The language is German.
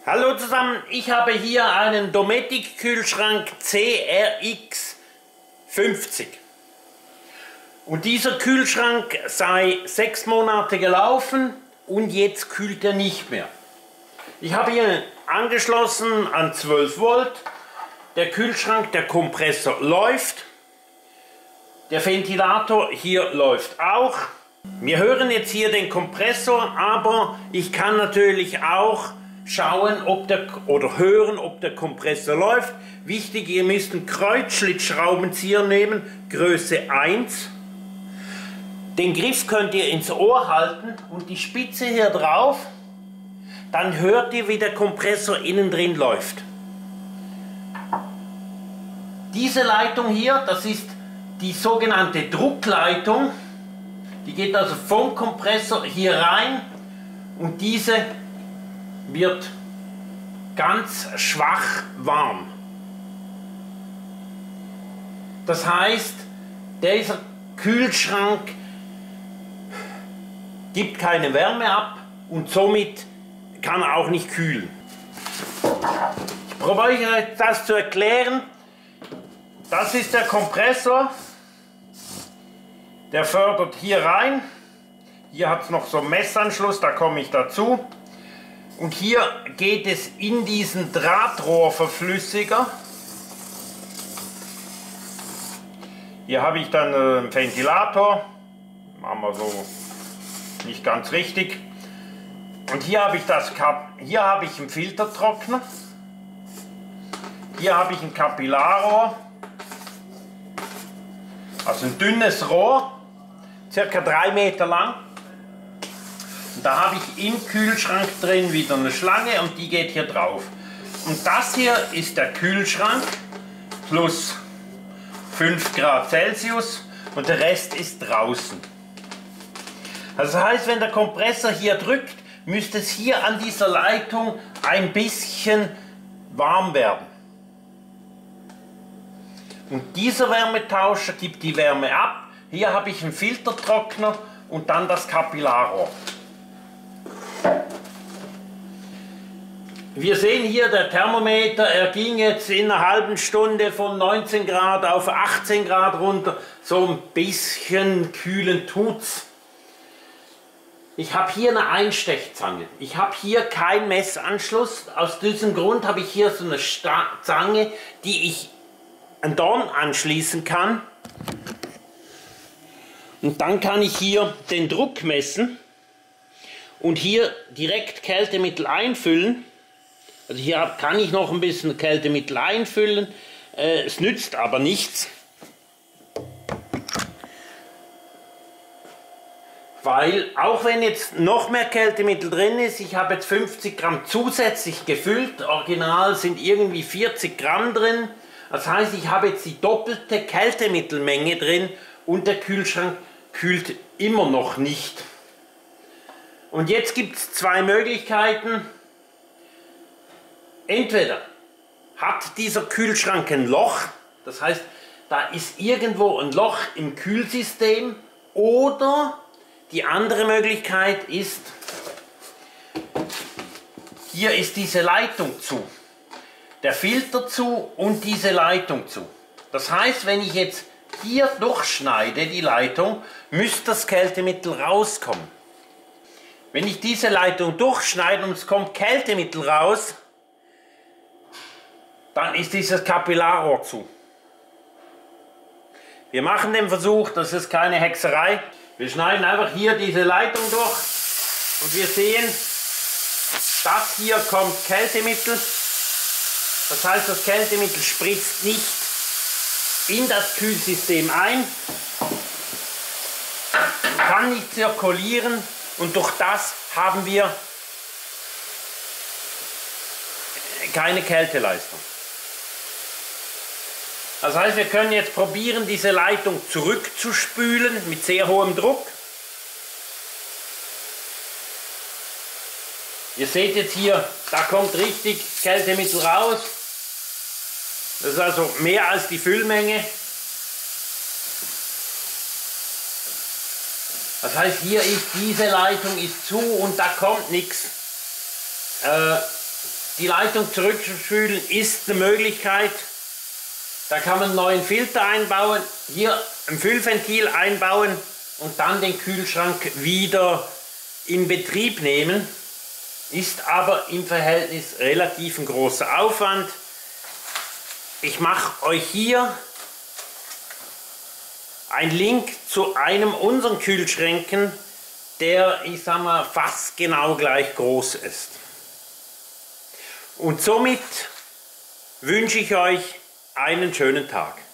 Hallo zusammen, ich habe hier einen Dometic Kühlschrank CRX 50 und dieser Kühlschrank sei 6 Monate gelaufen und jetzt kühlt er nicht mehr. Ich habe ihn angeschlossen an 12 Volt, der Kühlschrank, der Kompressor läuft, der Ventilator hier läuft auch. Wir hören jetzt hier den Kompressor, aber ich kann natürlich auch schauen, oder hören, ob der Kompressor läuft. Wichtig, ihr müsst einen Kreuzschlitzschraubenzieher nehmen, Größe 1. Den Griff könnt ihr ins Ohr halten und die Spitze hier drauf. Dann hört ihr, wie der Kompressor innen drin läuft. Diese Leitung hier, das ist die sogenannte Druckleitung. Die geht also vom Kompressor hier rein und diese wird ganz schwach warm. Das heißt, dieser Kühlschrank gibt keine Wärme ab und somit kann er auch nicht kühlen. Ich probiere euch das zu erklären. Das ist der Kompressor. Der fördert hier rein. Hier hat es noch so einen Messanschluss, da komme ich dazu. Und hier geht es in diesen Drahtrohrverflüssiger. Hier habe ich dann einen Ventilator. Machen wir so nicht ganz richtig. Und hier habe ich einen Filtertrockner. Hier habe ich ein Kapillarrohr. Also ein dünnes Rohr, circa 3 Meter lang. Und da habe ich im Kühlschrank drin wieder eine Schlange und die geht hier drauf. Und das hier ist der Kühlschrank plus 5 Grad Celsius und der Rest ist draußen. Also das heißt, wenn der Kompressor hier drückt, müsste es hier an dieser Leitung ein bisschen warm werden. Und dieser Wärmetauscher gibt die Wärme ab. Hier habe ich einen Filtertrockner und dann das Kapillarrohr. Wir sehen hier, der Thermometer, er ging jetzt in einer halben Stunde von 19 Grad auf 18 Grad runter. So ein bisschen kühlen tut's. Ich habe hier eine Einstechzange. Ich habe hier keinen Messanschluss. Aus diesem Grund habe ich hier so eine Zange, die ich an Dorn anschließen kann. Und dann kann ich hier den Druck messen und hier direkt Kältemittel einfüllen. Also hier kann ich noch ein bisschen Kältemittel einfüllen. Es nützt aber nichts, weil auch wenn jetzt noch mehr Kältemittel drin ist, ich habe jetzt 50 Gramm zusätzlich gefüllt, original sind irgendwie 40 Gramm drin. Das heißt, ich habe jetzt die doppelte Kältemittelmenge drin und der Kühlschrank kühlt immer noch nicht. Und jetzt gibt es 2 Möglichkeiten. Entweder hat dieser Kühlschrank ein Loch, das heißt, da ist irgendwo ein Loch im Kühlsystem, oder die andere Möglichkeit ist, hier ist diese Leitung zu. Der Filter zu und diese Leitung zu. Das heißt, wenn ich jetzt hier durchschneide, die Leitung, müsste das Kältemittel rauskommen. Wenn ich diese Leitung durchschneide und es kommt Kältemittel raus, dann ist dieses Kapillarrohr zu. Wir machen den Versuch, das ist keine Hexerei. Wir schneiden einfach hier diese Leitung durch und wir sehen, das hier kommt Kältemittel. Das heißt, das Kältemittel spritzt nicht in das Kühlsystem ein, kann nicht zirkulieren und durch das haben wir keine Kälteleistung. Das heißt, wir können jetzt probieren, diese Leitung zurückzuspülen mit sehr hohem Druck. Ihr seht jetzt hier, da kommt richtig Kältemittel raus. Das ist also mehr als die Füllmenge. Das heißt, hier ist diese Leitung ist zu und da kommt nichts. die Leitung zurückzuspülen ist eine Möglichkeit. Da kann man einen neuen Filter einbauen, hier ein Füllventil einbauen und dann den Kühlschrank wieder in Betrieb nehmen. Ist aber im Verhältnis relativ ein großer Aufwand. Ich mache euch hier einen Link zu einem unserer Kühlschränken, der, ich sag mal, fast genau gleich groß ist. Und somit wünsche ich euch einen schönen Tag.